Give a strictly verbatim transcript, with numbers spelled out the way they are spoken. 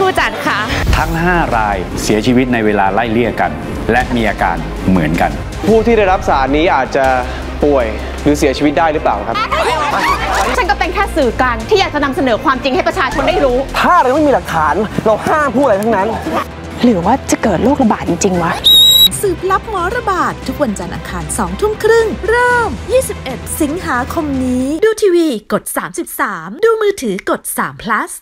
ผู้จัดค่ะทั้งห้ารายเสียชีวิตในเวลาไล่เลี่ยกันและมีอาการเหมือนกันผู้ที่ได้รับสารนี้อาจจะป่วยหรือเสียชีวิตได้หรือเปล่าครับฉันก็เป็นแค่สื่อกลางที่อยากจะนำเสนอความจริงให้ประชาชนได้รู้ถ้าเราไม่มีหลักฐานเราห้ามพูดอะไรทั้งนั้นหรือว่าจะเกิดโรคระบาดจริงๆวะสืบลับหมอระบาดทุกวันจันทร์อังคารสองทุ่มครึ่งเริ่มยี่สิบเอ็ดสิงหาคมนี้ดูทีวีกดสามสิบสามดูมือถือกดสาม plus